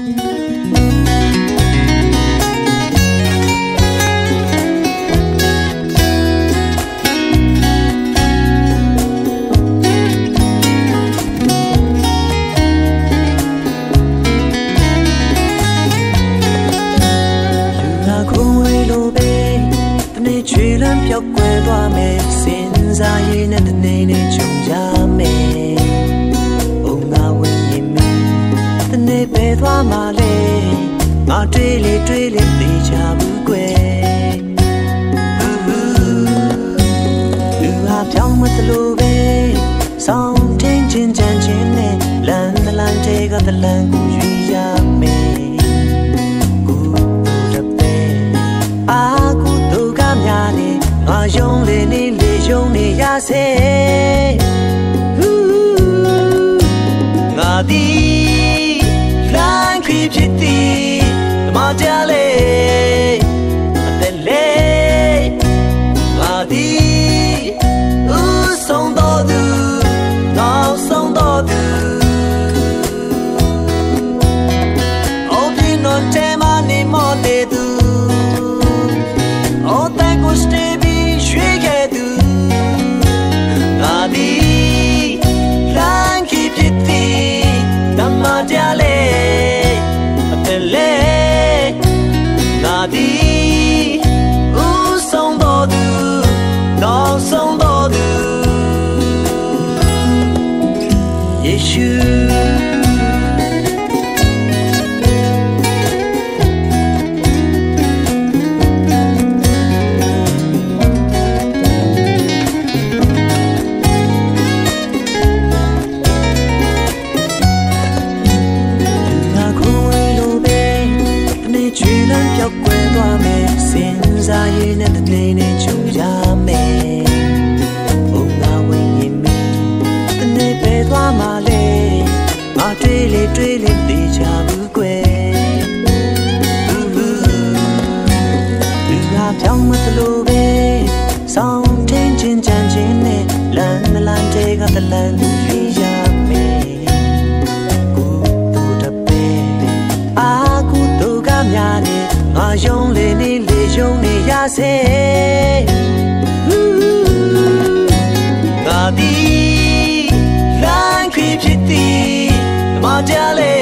ပြောက်ကွယ်သွားမယ်စဉ်းစားရင်းနဲ့တနေ့နေ့ကြုံကြမယ်ဘုံငါဝိညာဉ်မီတနေ့ပဲသွားမှလဲငါတွေးလေသိချဘူးကွယ်လူဟာပြောင်းမသလိုပဲစောင်းထင်းချင်းချမ်းချင်းနဲ့လမ်းတလမ်းတွေကတလမ်းကိုရွေးရမယ်ကိုတပဲအာကိုတို့ကများနေငါယုံလေနေလေယုံနေရစေငါဒီလမ်းခရီးဖြစ်သည်ဓမ္မကြလေအသက်လေငါဒီဦးဆုံးတော်သူနောက်ဆုံးတော်သူအိုးပြင်းတော့တဲမနေမောနေသူအိုးတဲ့ကိုစတေးပြီးရွှေခဲ့သူငါဒီလမ်းခရီးဖြစ်သည်ဓမ္မကြလေအသက်လေငါဒီဦးဆုံးတော်သူနောက်ဆုံးတော်သူယေရှုချွေလန်းပြောက်ကွယ်သွားမယ်စဉ်းစားရင်းနဲ့တနေ့နေ့ကြုံရမယ်ဘုံငါဝိညာဉ်မီတနေ့ပဲသွားမှလဲငါတွေးလေသိချဘူးကွယ်လူဟာပြောင်းမသလိုပဲစောင်းထင်းချင်းချမ်းချင်းနဲ့လမ်းတွေကတလမ်းကိုရွေးရမယ်ကိုတို့တပဲအာကိုတို့ကများနေငါယုံလေနေလေယုံနေရစေငါဒီလမ်းခရီးဖြစ်သည်ဓမ္မကြလေ